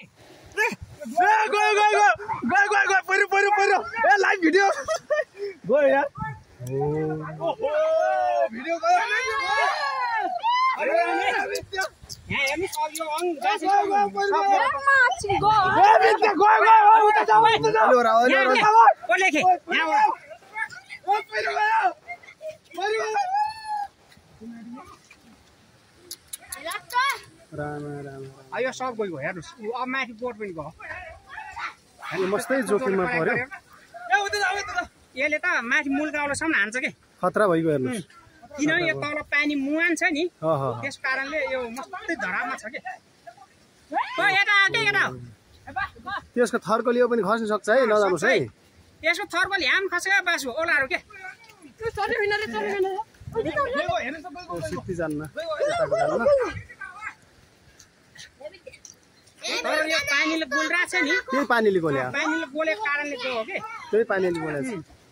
गयो ए live video गयो यार भिडियो गयो यो सब गयो हेर्नुस् अब माथि बोट पनि गयो मस्तै जोखिममा पर्यो यसले त माथि मूल गाउँलोसम्म हान्छ के खतरा भइगयो हेर्नुस् किनभने यो तल पानी मुहान छ नि त्यस कारणले यो मस्तै धरापमा छ के त्यसको थर्कलियो पनि खस्न सक्छ है नजानुस् है यसको थर्कल ह्याम खसेको बासु ओलाहरू के सिक्ति जान्न तर यो पानीले गोलिरहेको छ नि त्यही पानीले गोल्या पानीले गोलेको कारणले गयो हो के त्यही पानीले गोल्या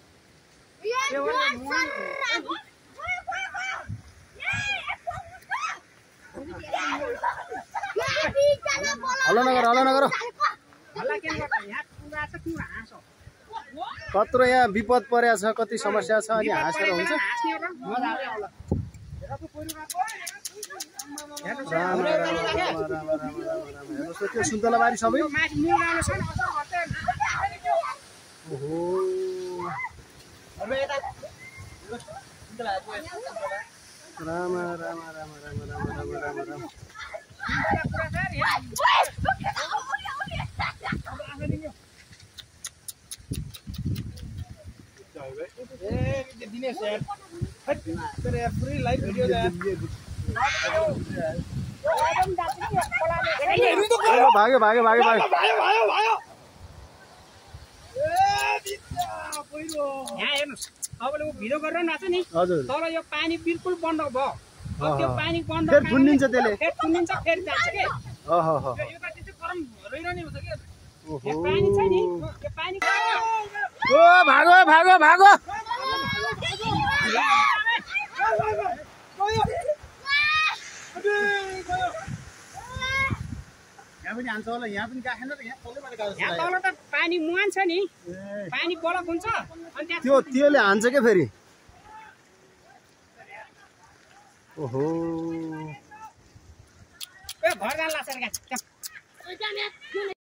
हल्ला नगर कत्रो यहाँ विपद परेको छ कति समस्या छ अनि हाँसेर हुन्छ त्यो सुन्तलाबारी सबै राम राम राम राम राम राम राम राम भाग्यो यहाँ हेर्नुस् तपाईँले भिडियो गरेर नाच्छ नि हजुर तर यो पानी बिल्कुल बन्द भयो त्यो पानी बन्द फेरि थुनिन्छ त्यसले फेरि थुनिन्छ फेरि जान्छ के यो त त्यस्तो गरम रहिरहने हुन्छ के यो पानी छ नि यो पानी ओ भागो यहाँ तल त पानी मुहान छ नि पानी बलक हुन्छ अनि त्योले हान्छ के फेरि ओहो ए घर जान लाग्छ